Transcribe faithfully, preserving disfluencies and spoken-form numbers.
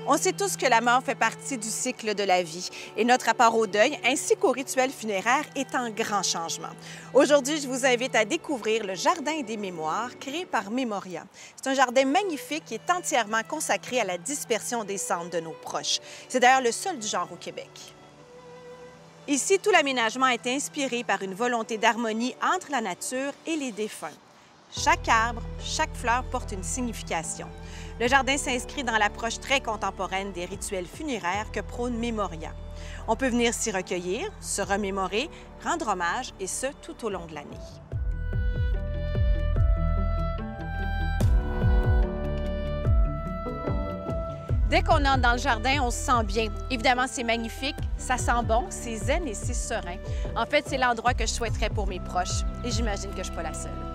On sait tous que la mort fait partie du cycle de la vie et notre rapport au deuil ainsi qu'au rituel funéraire est en grand changement. Aujourd'hui, je vous invite à découvrir le Jardin des mémoires créé par Memoria. C'est un jardin magnifique qui est entièrement consacré à la dispersion des cendres de nos proches. C'est d'ailleurs le seul du genre au Québec. Ici, tout l'aménagement a été inspiré par une volonté d'harmonie entre la nature et les défunts. Chaque arbre, chaque fleur porte une signification. Le jardin s'inscrit dans l'approche très contemporaine des rituels funéraires que prône Memoria. On peut venir s'y recueillir, se remémorer, rendre hommage, et ce, tout au long de l'année. Dès qu'on entre dans le jardin, on se sent bien. Évidemment, c'est magnifique, ça sent bon, c'est zen et c'est serein. En fait, c'est l'endroit que je souhaiterais pour mes proches et j'imagine que je ne suis pas la seule.